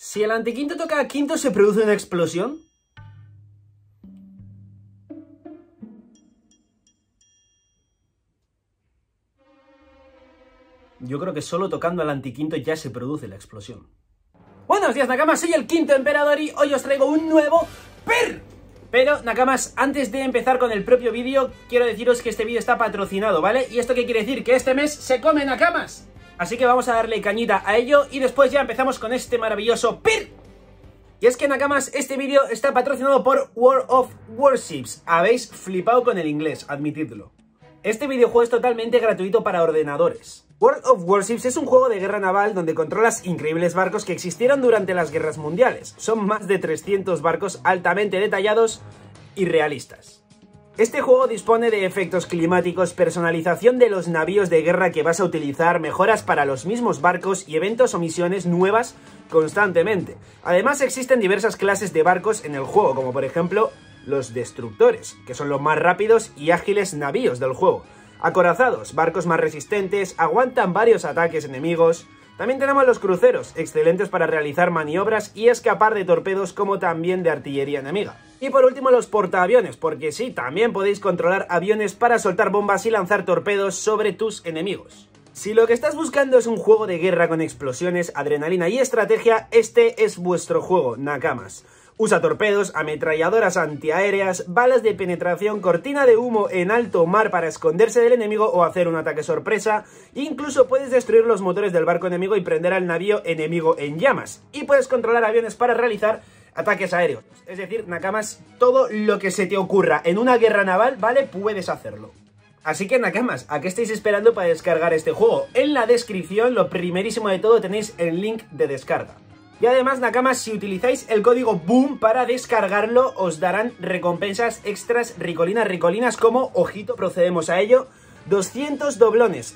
Si el antiquinto toca a quinto, ¿se produce una explosión? Yo creo que solo tocando al antiquinto ya se produce la explosión. Buenos días, Nakamas, soy el quinto emperador y hoy os traigo un nuevo PIR. Pero, Nakamas, antes de empezar con el propio vídeo, quiero deciros que este vídeo está patrocinado, ¿vale? ¿Y esto qué quiere decir? Que este mes se come, Nakamas. Así que vamos a darle cañita a ello y después ya empezamos con este maravilloso PIR. Y es que, Nakamas, este vídeo está patrocinado por World of Warships. Habéis flipado con el inglés, admitidlo. Este videojuego es totalmente gratuito para ordenadores. World of Warships es un juego de guerra naval donde controlas increíbles barcos que existieron durante las guerras mundiales. Son más de 300 barcos altamente detallados y realistas. Este juego dispone de efectos climáticos, personalización de los navíos de guerra que vas a utilizar, mejoras para los mismos barcos y eventos o misiones nuevas constantemente. Además existen diversas clases de barcos en el juego, como por ejemplo los destructores, que son los más rápidos y ágiles navíos del juego. Acorazados, barcos más resistentes, aguantan varios ataques enemigos. También tenemos los cruceros, excelentes para realizar maniobras y escapar de torpedos como también de artillería enemiga. Y por último los portaaviones, porque sí, también podéis controlar aviones para soltar bombas y lanzar torpedos sobre tus enemigos. Si lo que estás buscando es un juego de guerra con explosiones, adrenalina y estrategia, este es vuestro juego, Nakamas. Usa torpedos, ametralladoras antiaéreas, balas de penetración, cortina de humo en alto mar para esconderse del enemigo o hacer un ataque sorpresa. Incluso puedes destruir los motores del barco enemigo y prender al navío enemigo en llamas. Y puedes controlar aviones para realizar ataques aéreos. Es decir, Nakamas, todo lo que se te ocurra en una guerra naval, ¿vale? Puedes hacerlo. Así que, Nakamas, ¿a qué estáis esperando para descargar este juego? En la descripción, lo primerísimo de todo, tenéis el link de descarga. Y además, Nakamas, si utilizáis el código BOOM para descargarlo, os darán recompensas extras ricolinas como, ojito, procedemos a ello, 200 doblones,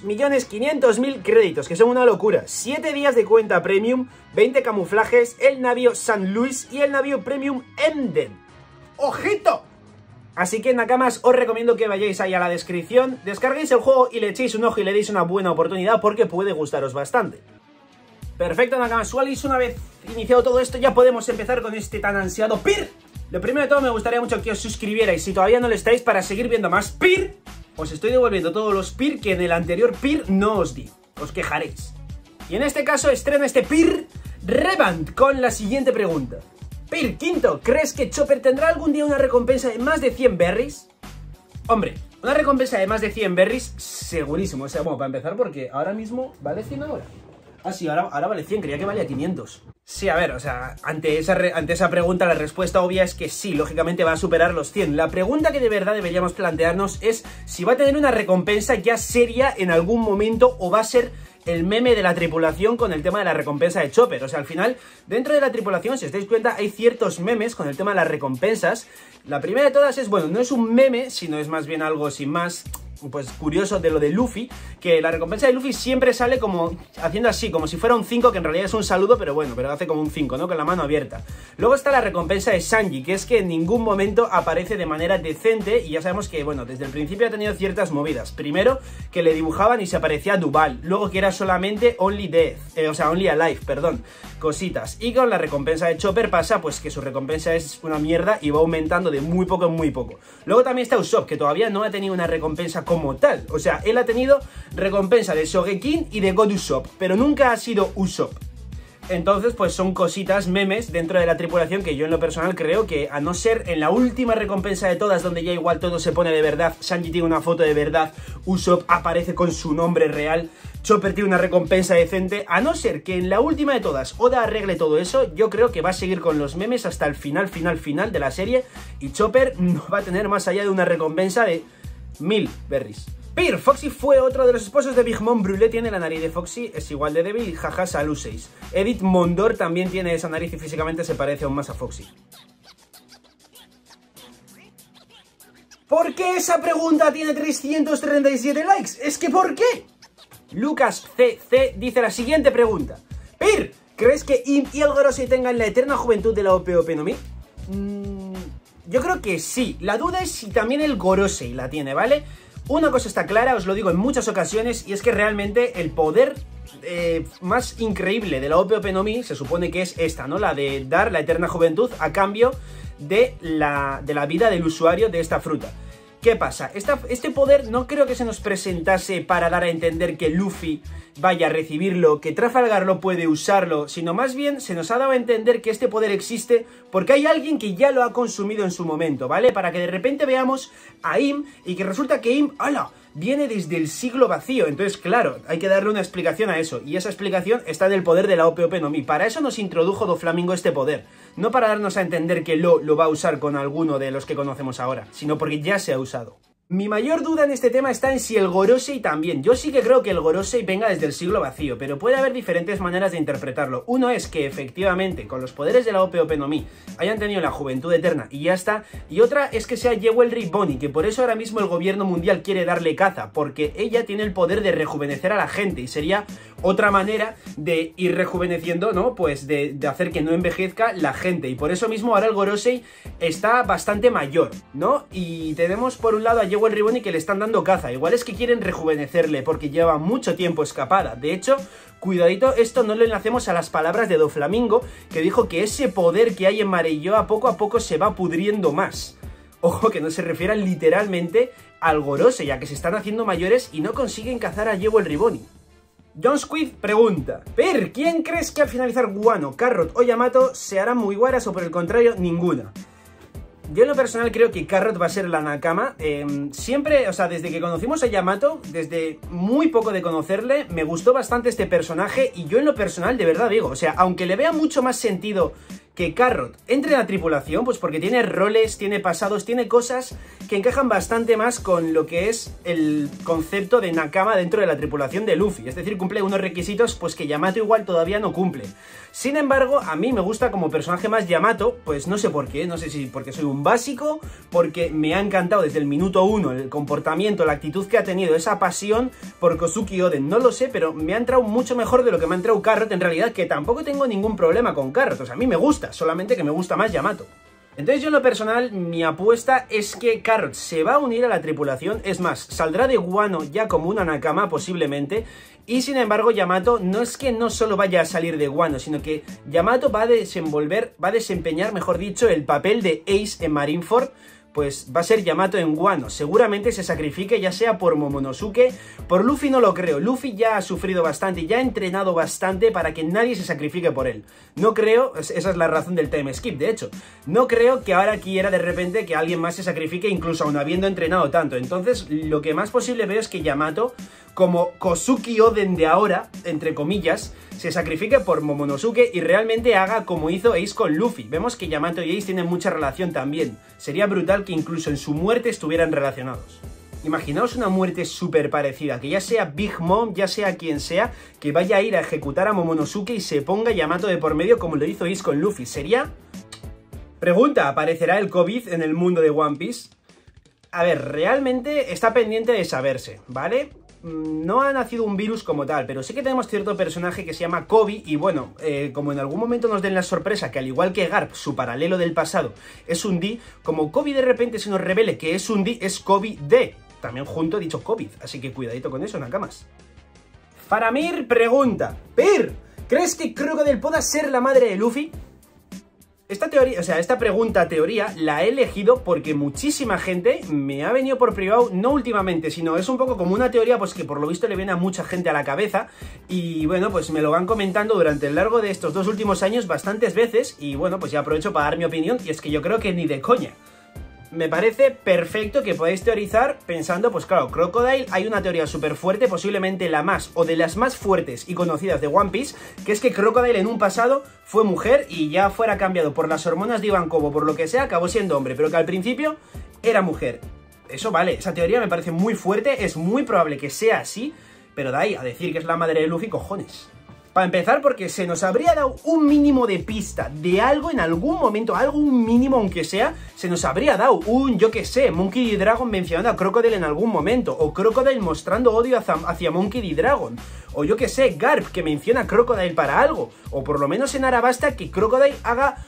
2.500.000 créditos, que son una locura, 7 días de cuenta premium, 20 camuflajes, el navío San Luis y el navío premium Emden. ¡Ojito! Así que, Nakamas, os recomiendo que vayáis ahí a la descripción, descarguéis el juego y le echéis un ojo y le deis una buena oportunidad porque puede gustaros bastante. Perfecto, Nakamas, una vez iniciado todo esto ya podemos empezar con este tan ansiado PIR. Lo primero de todo, me gustaría mucho que os suscribierais si todavía no lo estáis para seguir viendo más PIR. Os estoy devolviendo todos los PIR que en el anterior PIR no os di, os quejaréis. Y en este caso estreno este PIR Revant con la siguiente pregunta. PIR quinto, ¿crees que Chopper tendrá algún día una recompensa de más de 100 berries? Hombre, una recompensa de más de 100 berries, segurísimo. O sea, bueno, para empezar, porque ahora mismo vale 100 ahora. Ah, sí, ahora vale 100, creía que valía 500. Sí, a ver, o sea, ante esa pregunta la respuesta obvia es que sí, lógicamente va a superar los 100. La pregunta que de verdad deberíamos plantearnos es si va a tener una recompensa ya seria en algún momento o va a ser el meme de la tripulación con el tema de la recompensa de Chopper. O sea, al final, dentro de la tripulación, si os dais cuenta, hay ciertos memes con el tema de las recompensas. La primera de todas es, bueno, no es un meme, sino es más bien algo sin más, pues curioso de lo de Luffy, que la recompensa de Luffy siempre sale como haciendo así, como si fuera un 5, que en realidad es un saludo, pero bueno, pero hace como un 5, ¿no? Con la mano abierta. Luego está la recompensa de Sanji, que es que en ningún momento aparece de manera decente, y ya sabemos que, bueno, desde el principio ha tenido ciertas movidas. Primero, que le dibujaban y se aparecía Duval, luego que era solamente Only Death, o sea, Only Alive, perdón, cositas. Y con la recompensa de Chopper pasa, pues que su recompensa es una mierda y va aumentando de muy poco en muy poco. Luego también está Usopp, que todavía no ha tenido una recompensa como tal, o sea, él ha tenido recompensa de Sogeking y de God Usopp, pero nunca ha sido Usopp. Entonces, pues son cositas, memes dentro de la tripulación que yo en lo personal creo que, a no ser en la última recompensa de todas, donde ya igual todo se pone de verdad, Sanji tiene una foto de verdad, Usopp aparece con su nombre real, Chopper tiene una recompensa decente, a no ser que en la última de todas Oda arregle todo eso, yo creo que va a seguir con los memes hasta el final de la serie y Chopper no va a tener más allá de una recompensa de 1000 berries. PIR, Foxy fue otro de los esposos de Big Mom. Brûlé tiene la nariz de Foxy, es igual de débil y jaja, salud 6. Edith Mondor también tiene esa nariz y físicamente se parece aún más a Foxy. ¿Por qué esa pregunta tiene 337 likes? Es que ¿por qué? Lucas CC dice la siguiente pregunta. PIR, ¿crees que Imp y el Gorosei tengan la eterna juventud de la OP no Mi? Yo creo que sí. La duda es si también el Gorosei la tiene, ¿vale? Una cosa está clara, os lo digo en muchas ocasiones, y es que realmente el poder más increíble de la OP no Mi se supone que es esta, ¿no? La de dar la eterna juventud a cambio de la vida del usuario de esta fruta. ¿Qué pasa? Este poder no creo que se nos presentase para dar a entender que Luffy vaya a recibirlo, que Trafalgar lo puede usarlo, sino más bien se nos ha dado a entender que este poder existe porque hay alguien que ya lo ha consumido en su momento, ¿vale? Para que de repente veamos a Im y que resulta que Im, ¡hala!, viene desde el siglo vacío. Entonces, claro, hay que darle una explicación a eso. Y esa explicación está en el poder de la OP no Mi. Para eso nos introdujo Doflamingo este poder. No para darnos a entender que lo va a usar con alguno de los que conocemos ahora, sino porque ya se ha usado. Mi mayor duda en este tema está en si el Gorosei también. Yo sí que creo que el Gorosei venga desde el siglo vacío, pero puede haber diferentes maneras de interpretarlo. Uno es que efectivamente con los poderes de la OP no Mi hayan tenido la juventud eterna y ya está. Y otra es que sea Jewelry Bonnie, que por eso ahora mismo el gobierno mundial quiere darle caza, porque ella tiene el poder de rejuvenecer a la gente y sería otra manera de ir rejuveneciendo, ¿no? Pues de hacer que no envejezca la gente. Y por eso mismo ahora el Gorosei está bastante mayor, ¿no? Y tenemos por un lado a Jewelry Bonnie que le están dando caza. Igual es que quieren rejuvenecerle porque lleva mucho tiempo escapada. De hecho, cuidadito, esto no lo enlacemos a las palabras de Doflamingo, que dijo que ese poder que hay en Mareioa poco a poco se va pudriendo más. Ojo, que no se refieran literalmente al Gorosei, ya que se están haciendo mayores y no consiguen cazar a Jewelry Bonnie. John Squid pregunta: Per, ¿quién crees que al finalizar Guano, Carrot o Yamato se harán muy guaras o por el contrario ninguna? Yo en lo personal creo que Carrot va a ser la Nakama. Siempre, o sea, desde que conocimos a Yamato, desde muy poco de conocerle, me gustó bastante este personaje y yo en lo personal de verdad digo, o sea, aunque le vea mucho más sentido que Carrot entre en la tripulación, pues porque tiene roles, tiene pasados, tiene cosas que encajan bastante más con lo que es el concepto de Nakama dentro de la tripulación de Luffy. Es decir, cumple unos requisitos pues que Yamato igual todavía no cumple. Sin embargo, a mí me gusta como personaje más Yamato, pues no sé por qué, no sé si porque soy un básico, porque me ha encantado desde el minuto 1 el comportamiento, la actitud que ha tenido, esa pasión por Kozuki Oden, no lo sé, pero me ha entrado mucho mejor de lo que me ha entrado Carrot en realidad, que tampoco tengo ningún problema con Carrot, o sea, a mí me gusta, solamente que me gusta más Yamato. Entonces yo en lo personal, mi apuesta es que Carrot se va a unir a la tripulación, es más, saldrá de Guano ya como una Nakama posiblemente, y sin embargo Yamato no es que no solo vaya a salir de Guano, sino que Yamato va a desempeñar, mejor dicho, el papel de Ace en Marineford, pues va a ser Yamato en Guano. Seguramente se sacrifique ya sea por Momonosuke, por Luffy no lo creo. Luffy ya ha sufrido bastante, ya ha entrenado bastante para que nadie se sacrifique por él. No creo, esa es la razón del time skip, de hecho. No creo que ahora quiera de repente que alguien más se sacrifique, incluso aún habiendo entrenado tanto. Entonces, lo que más posible veo es que Yamato, como Kozuki Oden de ahora, entre comillas, se sacrifique por Momonosuke y realmente haga como hizo Ace con Luffy. Vemos que Yamato y Ace tienen mucha relación también. Sería brutal que incluso en su muerte estuvieran relacionados. Imaginaos una muerte súper parecida, que ya sea Big Mom, ya sea quien sea, que vaya a ir a ejecutar a Momonosuke y se ponga Yamato de por medio como lo hizo Ace con Luffy. Sería... Pregunta, ¿aparecerá el COVID en el mundo de One Piece? A ver, realmente está pendiente de saberse, ¿vale? No ha nacido un virus como tal, pero sí que tenemos cierto personaje que se llama Kobe y bueno, como en algún momento nos den la sorpresa que al igual que Garp, su paralelo del pasado, es un D, como Kobe de repente se nos revele que es un D, es Kobe D, también junto dicho COVID, así que cuidadito con eso, Nakamas. Faramir pregunta: Per, ¿crees que Crocodile pueda ser la madre de Luffy? Esta teoría, o sea, esta teoría la he elegido porque muchísima gente me ha venido por privado, no últimamente, sino es un poco como una teoría pues que por lo visto le viene a mucha gente a la cabeza y bueno, pues me lo van comentando durante el largo de estos 2 últimos años bastantes veces y bueno, pues ya aprovecho para dar mi opinión y es que yo creo que ni de coña. Me parece perfecto que podáis teorizar pensando, pues claro, Crocodile, hay una teoría súper fuerte, posiblemente la más, o de las más fuertes y conocidas de One Piece, que es que Crocodile en un pasado fue mujer y ya fuera cambiado por las hormonas de Ivankov o por lo que sea, acabó siendo hombre, pero que al principio era mujer. Eso vale, esa teoría me parece muy fuerte, es muy probable que sea así, pero de ahí a decir que es la madre de Luffy, cojones. Para empezar, porque se nos habría dado un mínimo de pista de algo en algún momento, algo un mínimo aunque sea, se nos habría dado un, yo que sé, Monkey D. Dragon mencionando a Crocodile en algún momento, o Crocodile mostrando odio hacia Monkey D. Dragon, o yo que sé, Garp que menciona a Crocodile para algo, o por lo menos en Arabasta que Crocodile haga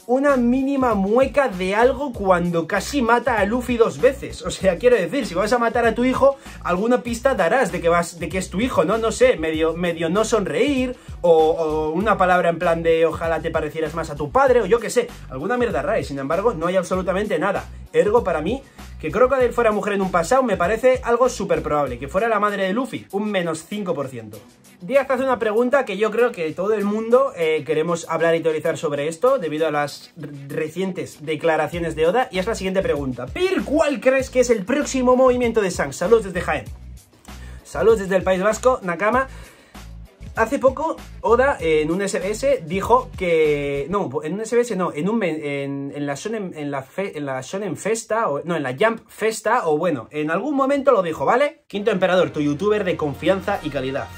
una mínima mueca de algo cuando casi mata a Luffy 2 veces. O sea, quiero decir, si vas a matar a tu hijo, alguna pista darás de que es tu hijo, ¿no? No sé, medio no sonreír, o una palabra en plan de ojalá te parecieras más a tu padre, o yo qué sé, alguna mierda rara. Y sin embargo, no hay absolutamente nada. Ergo, para mí, que Crocodile fuera mujer en un pasado me parece algo súper probable. Que fuera la madre de Luffy, un menos 5%. Díaz hace una pregunta que yo creo que todo el mundo queremos hablar y teorizar sobre esto debido a las recientes declaraciones de Oda, y es la siguiente pregunta. Pir, ¿cuál crees que es el próximo movimiento de Shanks? Saludos desde Jaén. Saludos desde el País Vasco, Nakama. Hace poco, Oda, en un SBS, dijo que... No, en un SBS no, en la Shonen Festa, o no, en la Jump Festa, o bueno, en algún momento lo dijo, ¿vale? Quinto Emperador, tu youtuber de confianza y calidad.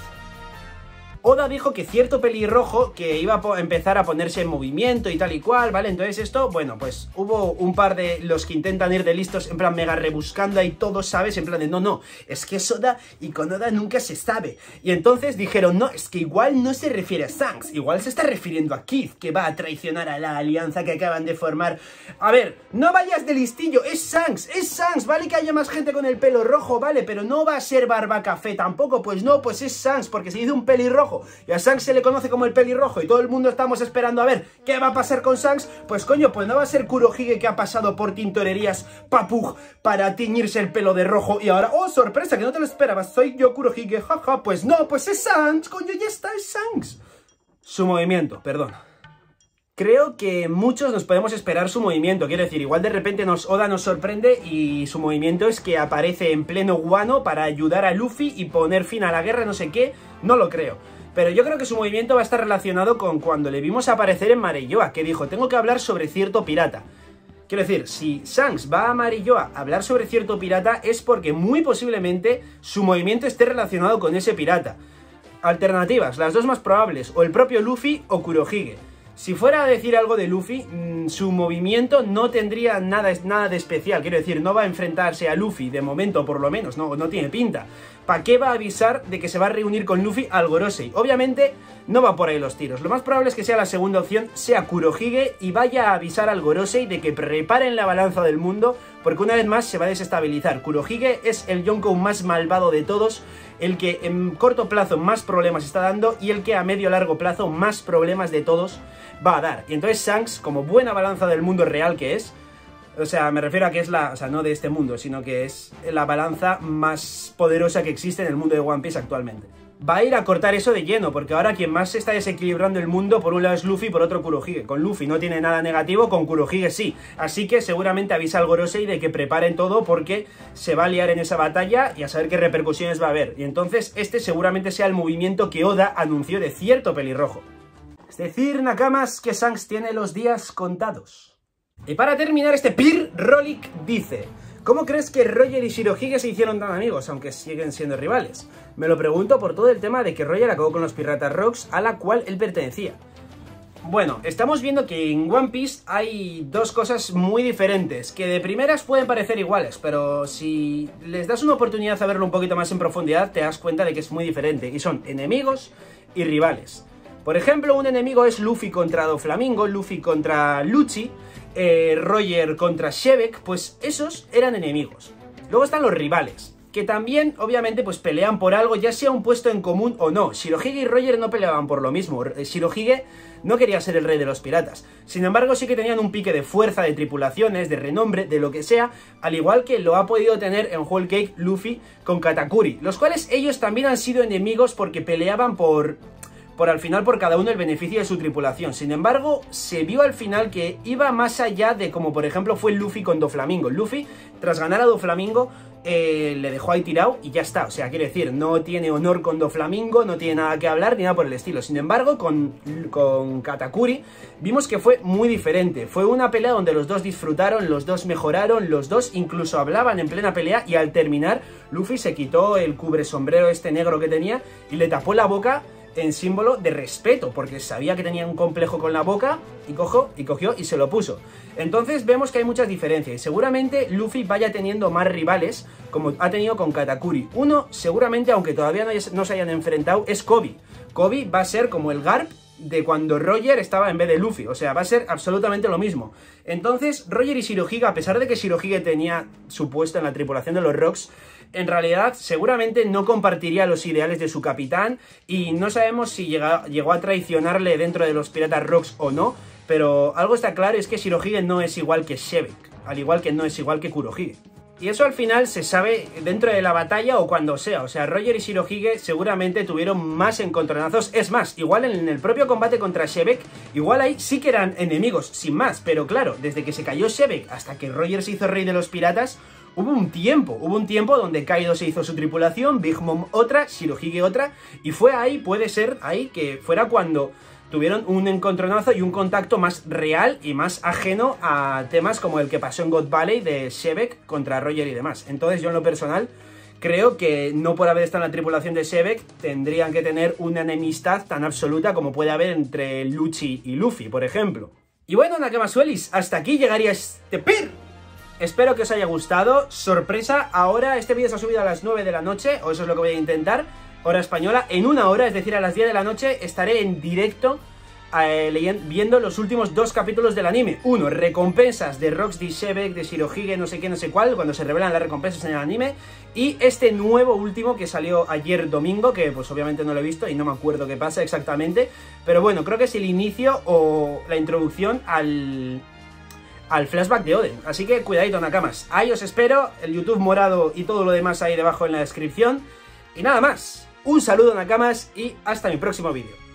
Oda dijo que cierto pelirrojo que iba a empezar a ponerse en movimiento y tal y cual, ¿vale? Entonces esto, bueno, pues hubo un par de los que intentan ir de listos en plan mega rebuscando ahí todos, ¿sabes? En plan de no, es que es Oda y con Oda nunca se sabe. Y entonces dijeron, no, es que igual no se refiere a Shanks, igual se está refiriendo a Kid, que va a traicionar a la alianza que acaban de formar. A ver, no vayas de listillo, es Shanks, vale que haya más gente con el pelo rojo, vale, pero no va a ser Barba Café tampoco, pues no, pues es Shanks, porque se dice un pelirrojo y a Shanks se le conoce como el pelirrojo y todo el mundo estamos esperando a ver qué va a pasar con Shanks, pues coño, pues no va a ser Kurohige que ha pasado por tintorerías Papug para tiñirse el pelo de rojo y ahora, oh, sorpresa, que no te lo esperabas, soy yo Kurohige, jaja, pues no, pues es Shanks, coño, ya está, es Shanks. Su movimiento, perdón. Creo que muchos nos podemos esperar su movimiento, quiero decir, igual de repente Oda nos sorprende y su movimiento es que aparece en pleno Wano para ayudar a Luffy y poner fin a la guerra, no sé qué, no lo creo. Pero yo creo que su movimiento va a estar relacionado con cuando le vimos aparecer en Mareyoa, que dijo, tengo que hablar sobre cierto pirata. Quiero decir, si Shanks va a Mareyoa a hablar sobre cierto pirata es porque muy posiblemente su movimiento esté relacionado con ese pirata. Alternativas, las dos más probables, o el propio Luffy o Kurohige. Si fuera a decir algo de Luffy, su movimiento no tendría nada de especial. Quiero decir, no va a enfrentarse a Luffy, de momento por lo menos, no tiene pinta. ¿Para qué va a avisar de que se va a reunir con Luffy al Gorosei? Obviamente no va por ahí los tiros. Lo más probable es que sea la segunda opción, sea Kurohige y vaya a avisar al Gorosei de que preparen la balanza del mundo, porque una vez más se va a desestabilizar. Kurohige es el Yonkou más malvado de todos, el que en corto plazo más problemas está dando y el que a medio largo plazo más problemas de todos va a dar. Y entonces Shanks, como buena balanza del mundo real que es, o sea, me refiero a que es la, o sea, no de este mundo, sino que es la balanza más poderosa que existe en el mundo de One Piece actualmente. Va a ir a cortar eso de lleno, porque ahora quien más está desequilibrando el mundo, por un lado es Luffy, por otro Kurohige. Con Luffy no tiene nada negativo, con Kurohige sí. Así que seguramente avisa al Gorosei de que preparen todo porque se va a liar en esa batalla y a saber qué repercusiones va a haber. Y entonces este seguramente sea el movimiento que Oda anunció de cierto pelirrojo. Es decir, Nakamas, que Shanks tiene los días contados. Y para terminar, este Pir Rolik dice: ¿cómo crees que Roger y Shirohige se hicieron tan amigos, aunque siguen siendo rivales? Me lo pregunto por todo el tema de que Roger acabó con los Piratas Rocks, a la cual él pertenecía. Bueno, estamos viendo que en One Piece hay dos cosas muy diferentes, que de primeras pueden parecer iguales, pero si les das una oportunidad a verlo un poquito más en profundidad, te das cuenta de que es muy diferente, y son enemigos y rivales. Por ejemplo, un enemigo es Luffy contra Doflamingo, Luffy contra Lucci, Roger contra Shebek, pues esos eran enemigos. Luego están los rivales, que también, obviamente, pues pelean por algo, ya sea un puesto en común o no. Shirohige y Roger no peleaban por lo mismo. Shirohige no quería ser el rey de los piratas. Sin embargo, sí que tenían un pique de fuerza, de tripulaciones, de renombre, de lo que sea, al igual que lo ha podido tener en Whole Cake Luffy con Katakuri, los cuales ellos también han sido enemigos porque peleaban por al final por cada uno el beneficio de su tripulación. Sin embargo, se vio al final que iba más allá de como por ejemplo fue Luffy con Doflamingo. Luffy, tras ganar a Doflamingo, le dejó ahí tirado y ya está. O sea, quiere decir, no tiene honor con Doflamingo, no tiene nada que hablar ni nada por el estilo. Sin embargo, con Katakuri vimos que fue muy diferente. Fue una pelea donde los dos disfrutaron, los dos mejoraron, los dos incluso hablaban en plena pelea y al terminar, Luffy se quitó el cubresombrero este negro que tenía y le tapó la boca en símbolo de respeto, porque sabía que tenía un complejo con la boca y cogió y se lo puso. Entonces vemos que hay muchas diferencias y seguramente Luffy vaya teniendo más rivales como ha tenido con Katakuri. Uno, seguramente, aunque todavía no se hayan enfrentado, es Koby. Koby va a ser como el Garp de cuando Roger estaba en vez de Luffy, o sea, va a ser absolutamente lo mismo. Entonces, Roger y Shirohige, a pesar de que Shirohige tenía su puesto en la tripulación de los Rocks, en realidad seguramente no compartiría los ideales de su capitán y no sabemos si llegó a traicionarle dentro de los piratas Rocks o no, pero algo está claro, es que Shirohige no es igual que Shebek, al igual que no es igual que Kurohige. Y eso al final se sabe dentro de la batalla o cuando sea. O sea, Roger y Shirohige seguramente tuvieron más encontronazos. Es más, igual en el propio combate contra Shebek, igual ahí sí que eran enemigos, sin más. Pero claro, desde que se cayó Shebek hasta que Roger se hizo rey de los piratas, hubo un tiempo donde Kaido se hizo su tripulación, Big Mom otra, Shirohige otra. Y fue ahí, puede ser ahí, que fuera cuando tuvieron un encontronazo y un contacto más real y más ajeno a temas como el que pasó en God Valley de Shebek contra Roger y demás. Entonces yo en lo personal creo que no por haber estado en la tripulación de Shebek tendrían que tener una enemistad tan absoluta como puede haber entre Lucci y Luffy, por ejemplo. Y bueno, Nakamasuelis, hasta aquí llegaría este PIR. Espero que os haya gustado. Sorpresa, ahora este vídeo se ha subido a las 9 de la noche, o eso es lo que voy a intentar, hora española. En una hora, es decir, a las 10 de la noche, estaré en directo viendo los últimos 2 capítulos del anime. Uno, recompensas de Rocks, de Shebek, de Shirohige, no sé qué, no sé cuál, cuando se revelan las recompensas en el anime. Y este nuevo último que salió ayer domingo, que pues obviamente no lo he visto y no me acuerdo qué pasa exactamente. Pero bueno, creo que es el inicio o la introducción al flashback de Oden. Así que cuidadito, Nakamas. Ahí os espero, el YouTube morado y todo lo demás ahí debajo en la descripción. Y nada más. Un saludo, Nakamas, y hasta mi próximo vídeo.